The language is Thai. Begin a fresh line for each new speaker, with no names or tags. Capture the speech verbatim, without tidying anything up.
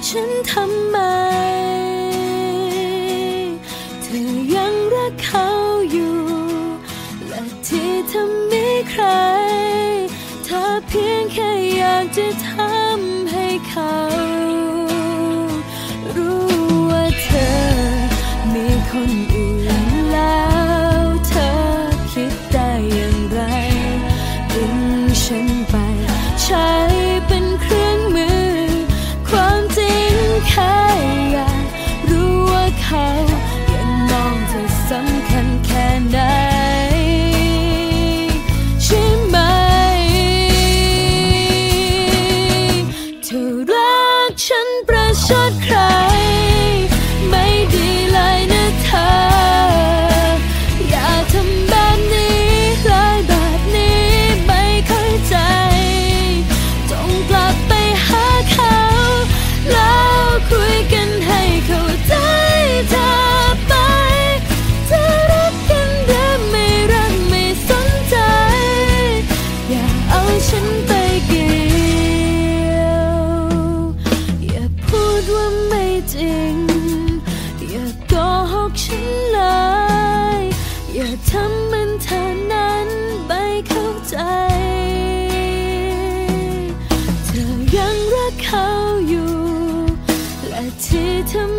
ฉันทำไมเธอยังรักเขาอยู่และที่เธอมีใครเธอเพียงแค่อยากจะทำให้เขารู้ว่าเธอมีคนอื่นแล้วเธอคิดได้อย่างไรดึงฉันไปใช้เป็นเครื่องมือความจริงแค่อยากรู้ว่าเขายังมองเธอสำคัญแค่ไหนใช่ไหมเธอรักฉันประชดใครไม่ดีเลยนะเธออย่าทำแบบนี้เลยแบบนี้ไม่เข้าใจต้องกลับไปหาเขาแล้วคุยกันให้เข้าใจเธอไปจะรักกันหรือไม่รักไม่สนใจอย่าเอาฉันไปเกี่ยวอย่าพูดว่าไม่จริงอย่าโกหกฉันเลยอย่าทำเหมือนเธอนั้นไม่เข้าใจเธอยังรักเขาอยู่และที่เธอ